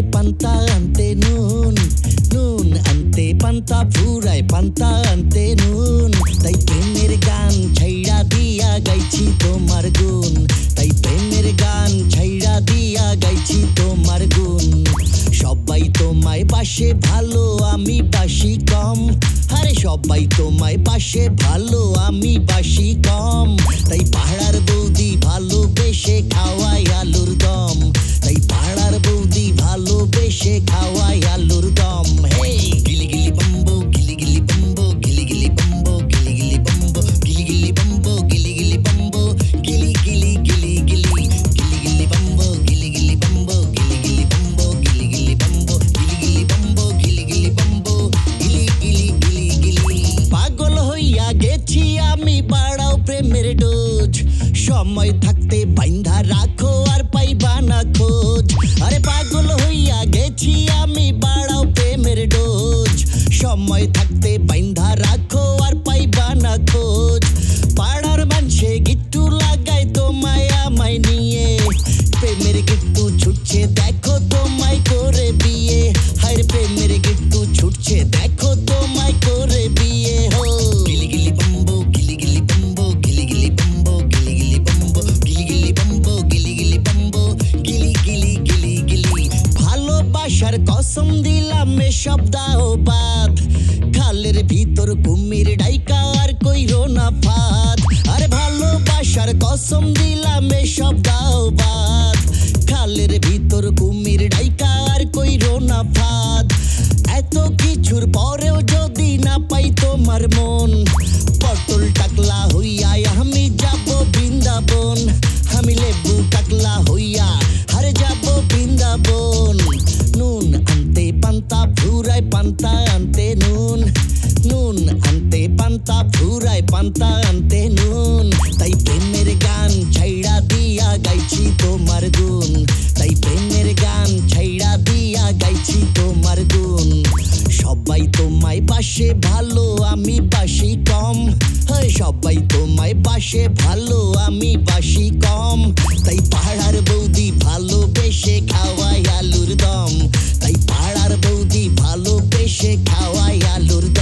Furoy Panta ante nun Nun ante Panta Furoy Panta ante nun তাই প্রেমের গান ছাইড়া দিয়া গাইছি তোমার গুণ তাই প্রেমের গান ছাইড়া দিয়া গাইছি তোমার গুণ সবাই তোমায় বাসে ভালো আমি বাসি কম আরে সবাই তোমায় বাসে ভালো আমি বাসি কম তাই পাহাড়ার বৌদি ভালোবেসে খাওয়াই আলুর দম তাই পাহাড়ার বৌদি ভালোবেসে খাওয়াই আলুর দম হে গিলি গিলি বম্বো গিলি গিলি বম্বো গিলি গিলি বম্বো গিলি গিলি বম্বো গিলি গিলি বম্বো গিলি গিলি বম্বো গিলি গিলি গিলি গিলি গিলি গিলি বম্বো গিলি গিলি বম্বো গিলি গিলি বম্বো গিলি গিলি বম্বো গিলি গিলি বম্বো গিলি গিলি বম্বো গিলি গিলি গিলি গিলি পাগল হইয়া গেছি আমি বাড়াও প্রেমের ডোজ সময় থাকতে বাইন্ধা রাখো আর পাইবা না খোঁজ আরে পাগল হইয়া গেছি আমি বাড়াও প্রেমের ডোজ সময় থাকতে বাইন্ধা রাখো আর পাইবা না খোঁজ পাড়ার মানুষে গিট্টু লাগাই তোমায় আমায় নিয়ে প্রেমের গিট্টু ছুটছে দেখো তোমায় করে বিয়ে হায় প্রেমের গিট্টু ছুটছে দেখো তোমায় করে বিয়ে হো গিলি গিলি বম্বো গিলি গিলি বম্বো গিলি গিলি বম্বো গিলি গিলি বম্বো গিলি গিলি বম্বো গিলি গিলি বম্বো গিলি গিলি গিলি গিলি ভালোবাসার কসম দিলাম এসব দাও বাদ খালের ভিতর কুমির ডাইকা আর কইরো না ফাঁদ আরে ভালোবাসার কসম দিলাম এসব দাও বাদ খালের ভিতর কুমির ডাইকা আর কইরো না ফাঁদ এত কিছুর পরেও যদি না পাই তোমার মন পটল টাকলা হইয়া আমি যাব বৃন্দাবন আমি লেবু টাকলা হইয়া হারে যাব বৃন্দাবন নুন আনতে পান্তা ফুরাই পান্তা আনতে নুন নুন আনতে পান্তা ফুরাই পান্তা আনতে নুন তাই প্রেমের গান ছাইড়া দিয়া গাইছি তোমার গুণ তাই প্রেমের গান ছাইড়া দিয়া গাইছি তোমার গুণ সবাই তোমায় বাসে ভালো আমি বাসি কম হয় সবাই তোমায় বাসে ভালো আমি বাসি কম তাই পাহাড়ার বৌদি ভালোবেসে খাওয়াই আলুর দম তাই পাহাড়ার বৌদি ভালোবেসে খাওয়াই আলুর দম